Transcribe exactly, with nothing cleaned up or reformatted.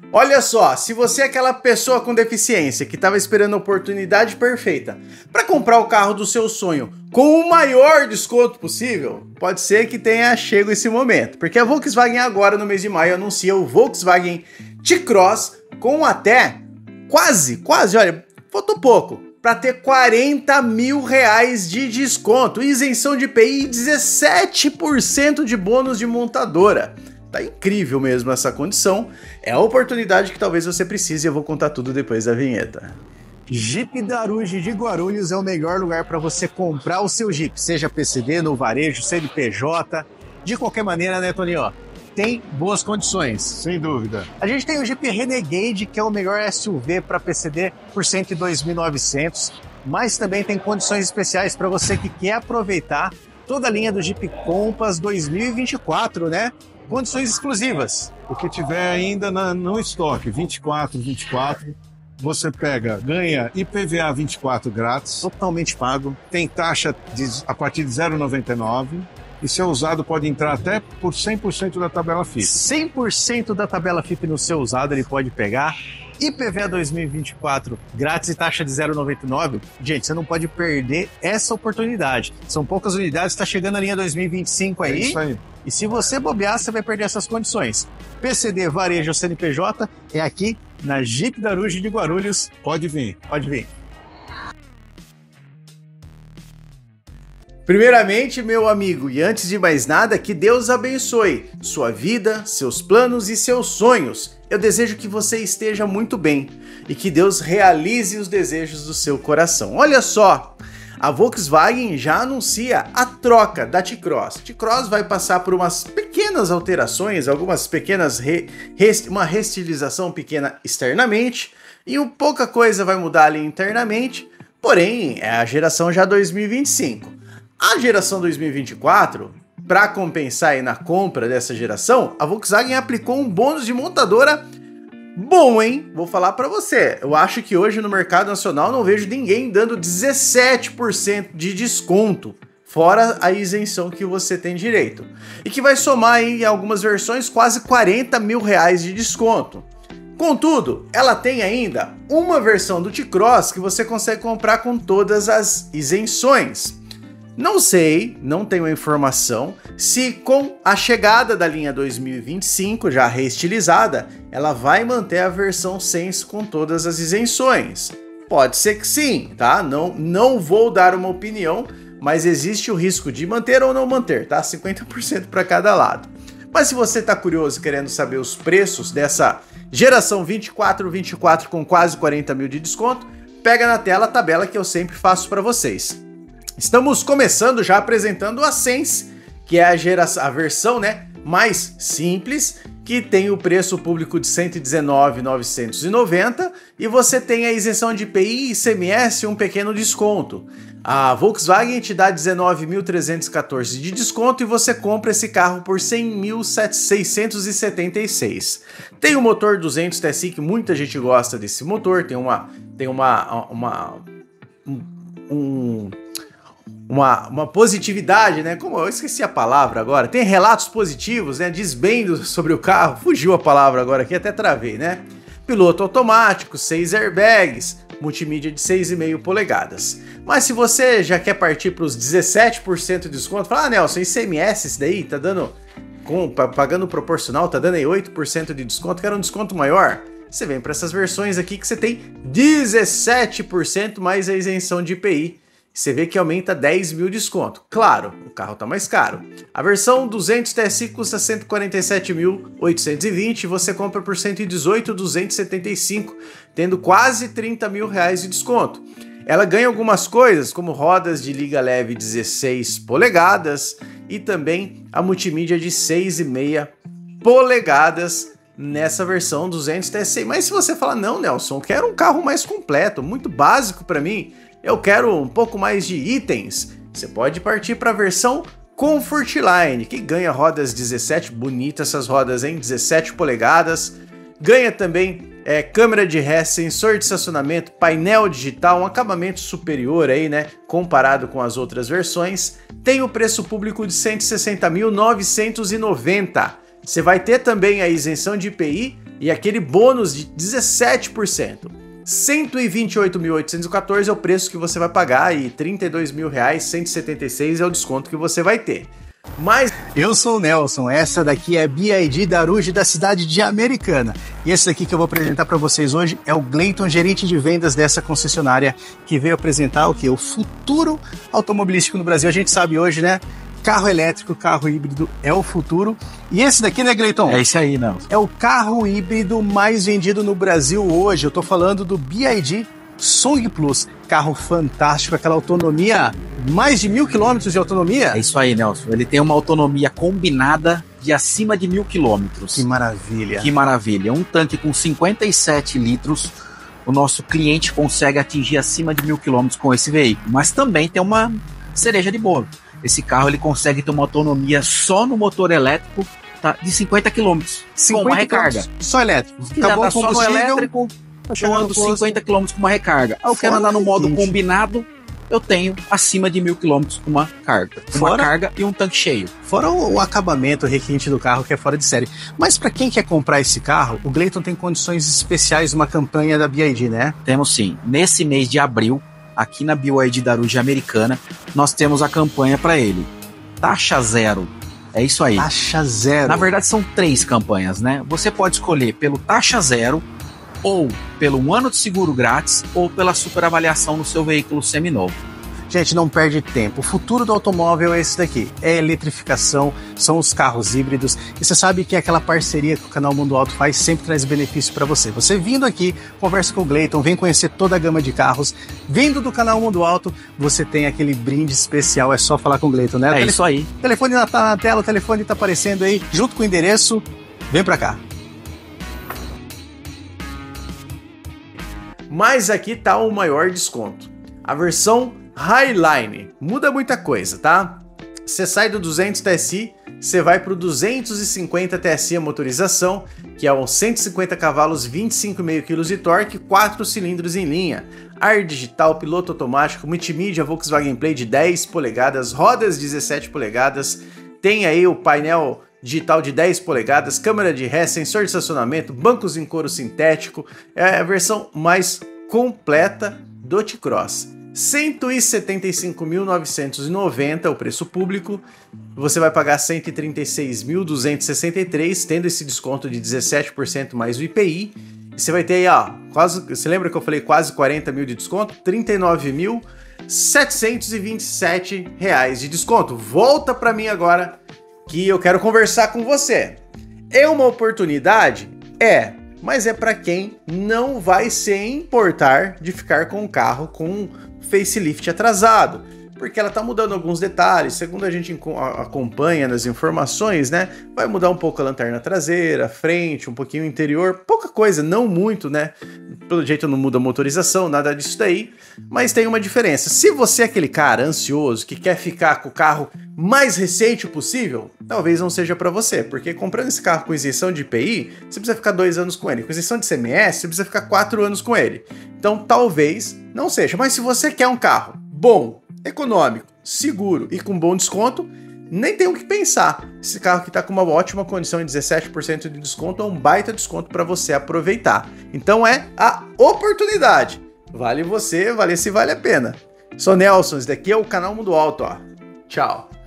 Olha só, se você é aquela pessoa com deficiência que estava esperando a oportunidade perfeita para comprar o carro do seu sonho com o maior desconto possível, pode ser que tenha chego esse momento, porque a Volkswagen agora no mês de maio anuncia o Volkswagen T-Cross com até quase, quase, olha, faltou pouco, para ter quarenta mil reais de desconto, isenção de I P I e dezessete por cento de bônus de montadora. Tá incrível mesmo essa condição, é a oportunidade que talvez você precise e eu vou contar tudo depois da vinheta. Jeep Daruge de Guarulhos é o melhor lugar para você comprar o seu Jeep, seja P C D, no varejo, C N P J, de qualquer maneira, né, Toninho? Tem boas condições. Sem dúvida. A gente tem o Jeep Renegade, que é o melhor S U V para P C D por cento e dois mil e novecentos, mas também tem condições especiais para você que quer aproveitar toda a linha do Jeep Compass dois mil e vinte e quatro, né? Condições exclusivas. O que tiver ainda na, no estoque, vinte e quatro, vinte e quatro, você pega, ganha I P V A vinte e quatro grátis. Totalmente pago. Tem taxa de, a partir de zero vírgula noventa e nove. E se é usado, pode entrar até por cem por cento da tabela F I P. cem por cento da tabela F I P no seu usado ele pode pegar. I P V A dois mil e vinte e quatro grátis e taxa de zero vírgula noventa e nove. Gente, você não pode perder essa oportunidade. São poucas unidades, está chegando a linha dois mil e vinte e cinco aí. É isso aí. E se você bobear, você vai perder essas condições. P C D, varejo ou C N P J é aqui na Jeep Daruge de Guarulhos. Pode vir. Pode vir. Primeiramente, meu amigo, e antes de mais nada, que Deus abençoe sua vida, seus planos e seus sonhos. Eu desejo que você esteja muito bem e que Deus realize os desejos do seu coração. Olha só, a Volkswagen já anuncia a troca da T-Cross. T-Cross vai passar por umas pequenas alterações, algumas pequenas, re, rest, uma restilização pequena externamente e um, pouca coisa vai mudar ali internamente, porém é a geração já dois mil e vinte e cinco. A geração dois mil e vinte e quatro, para compensar aí na compra dessa geração, a Volkswagen aplicou um bônus de montadora bom, hein? Vou falar para você. Eu acho que hoje no mercado nacional não vejo ninguém dando dezessete por cento de desconto, fora a isenção que você tem direito. E que vai somar aí, em algumas versões quase quarenta mil reais de desconto. Contudo, ela tem ainda uma versão do T-Cross que você consegue comprar com todas as isenções. Não sei, não tenho a informação, se com a chegada da linha dois mil e vinte e cinco, já reestilizada, ela vai manter a versão Sense com todas as isenções. Pode ser que sim, tá? Não, não vou dar uma opinião, mas existe o risco de manter ou não manter, tá? cinquenta por cento para cada lado. Mas se você está curioso querendo saber os preços dessa geração vinte e quatro vinte e quatro com quase quarenta mil de desconto, pega na tela a tabela que eu sempre faço para vocês. Estamos começando já apresentando a Sense, que é a, geração, a versão né, mais simples, que tem o preço público de cento e dezenove mil novecentos e noventa e você tem a isenção de I P I e I C M S e um pequeno desconto. A Volkswagen te dá dezenove mil trezentos e quatorze de desconto e você compra esse carro por cem mil seiscentos e setenta e seis. Tem o motor duzentos T S I, que muita gente gosta desse motor, tem uma... Tem uma, uma um, um Uma, uma positividade, né? Como eu esqueci a palavra agora. Tem relatos positivos, né? Diz bem do, sobre o carro. Fugiu a palavra agora aqui, até travei, né? Piloto automático, seis airbags, multimídia de seis vírgula cinco polegadas. Mas se você já quer partir para os dezessete por cento de desconto, fala, ah, Nelson, I C M S isso daí tá dando, com, pagando proporcional, tá dando aí oito por cento de desconto, quero um desconto maior. Você vem para essas versões aqui que você tem dezessete por cento mais a isenção de I P I. Você vê que aumenta dez mil de desconto. Claro, o carro está mais caro. A versão duzentos T S I custa cento e quarenta e sete mil oitocentos e vinte e você compra por cento e dezoito mil duzentos e setenta e cinco, tendo quase trinta mil reais de desconto. Ela ganha algumas coisas, como rodas de liga leve dezesseis polegadas e também a multimídia de seis vírgula cinco polegadas nessa versão duzentos T S I. Mas se você falar, não, Nelson, eu quero um carro mais completo, muito básico para mim, eu quero um pouco mais de itens, você pode partir para a versão Comfortline, que ganha rodas dezessete, bonitas essas rodas, hein? dezessete polegadas, ganha também é, câmera de ré, sensor de estacionamento, painel digital, um acabamento superior aí, né, comparado com as outras versões, tem o preço público de cento e sessenta mil novecentos e noventa. Você vai ter também a isenção de I P I, e aquele bônus de dezessete por cento. cento e vinte e oito mil oitocentos e quatorze é o preço que você vai pagar e trinta e dois mil reais, cento e setenta e seis é o desconto que você vai ter. Mas eu sou o Nelson, essa daqui é a B I D Daruge da cidade de Americana. E esse daqui que eu vou apresentar para vocês hoje é o Gleiton, gerente de vendas dessa concessionária, que veio apresentar o que? O futuro automobilístico no Brasil. A gente sabe hoje, né? Carro elétrico, carro híbrido é o futuro. E esse daqui, né, Gleiton? É esse aí, Nelson. É o carro híbrido mais vendido no Brasil hoje. Eu tô falando do B I D Song Plus. Carro fantástico, aquela autonomia, mais de mil quilômetros de autonomia. É isso aí, Nelson. Ele tem uma autonomia combinada de acima de mil quilômetros. Que maravilha. Que maravilha. Um tanque com cinquenta e sete litros. O nosso cliente consegue atingir acima de mil quilômetros com esse veículo. Mas também tem uma cereja de bolo. Esse carro ele consegue ter uma autonomia só no motor elétrico, tá, de cinquenta quilômetros com uma recarga. Só elétrico. Se quiser andar só no elétrico, eu ando cinquenta quilômetros com uma recarga. Eu quero andar no modo combinado, eu tenho acima de mil quilômetros com uma carga. Com uma carga e um tanque cheio. Fora o, o acabamento, o requinte do carro, que é fora de série. Mas para quem quer comprar esse carro, o Gleiton tem condições especiais, uma campanha da B I D, né? Temos sim. Nesse mês de abril, aqui na B Y D Daruge Americana, nós temos a campanha para ele. Taxa zero. É isso aí. Taxa zero. Na verdade, são três campanhas, né? Você pode escolher pelo taxa zero, ou pelo um ano de seguro grátis, ou pela superavaliação no seu veículo seminovo. Gente, não perde tempo. O futuro do automóvel é esse daqui. É a eletrificação, são os carros híbridos. E você sabe que aquela parceria que o canal Mundo Auto faz sempre traz benefício para você. Você vindo aqui, conversa com o Gleiton, vem conhecer toda a gama de carros. Vindo do canal Mundo Auto, você tem aquele brinde especial. É só falar com o Gleiton, né? É isso aí. O telefone tá na tela, o telefone tá aparecendo aí, junto com o endereço. Vem para cá. Mas aqui tá o maior desconto. A versão Highline. Muda muita coisa, tá? Você sai do duzentos T S I, você vai pro duzentos e cinquenta T S I a motorização, que é uns cento e cinquenta cavalos, vinte e cinco vírgula cinco quilos de torque, quatro cilindros em linha. Ar digital, piloto automático, multimídia, Volkswagen Play de dez polegadas, rodas dezessete polegadas, tem aí o painel digital de dez polegadas, câmera de ré, sensor de estacionamento, bancos em couro sintético, é a versão mais completa do T-Cross. cento e setenta e cinco mil novecentos e noventa é o preço público, você vai pagar cento e trinta e seis mil duzentos e sessenta e três, tendo esse desconto de dezessete por cento mais o I P I, e você vai ter aí, ó, quase, você lembra que eu falei quase quarenta mil de desconto? trinta e nove mil setecentos e vinte e sete reais de desconto. Volta para mim agora, que eu quero conversar com você. É uma oportunidade? É, mas é para quem não vai se importar de ficar com o carro com facelift atrasado, porque ela tá mudando alguns detalhes, segundo a gente acompanha nas informações, né? Vai mudar um pouco a lanterna traseira, a frente, um pouquinho o interior, pouca coisa, não muito, né? Pelo jeito não muda a motorização, nada disso daí, mas tem uma diferença. Se você é aquele cara ansioso que quer ficar com o carro mais recente possível, talvez não seja para você, porque comprando esse carro com isenção de I P I, você precisa ficar dois anos com ele, com isenção de I C M S, você precisa ficar quatro anos com ele. Então talvez não seja, mas se você quer um carro bom, econômico, seguro e com bom desconto, nem tem o que pensar. Esse carro que está com uma ótima condição em dezessete por cento de desconto é um baita desconto para você aproveitar. Então é a oportunidade. Vale você, vale se vale a pena. Sou Nelson, esse daqui é o canal Mundo Auto, ó. Tchau.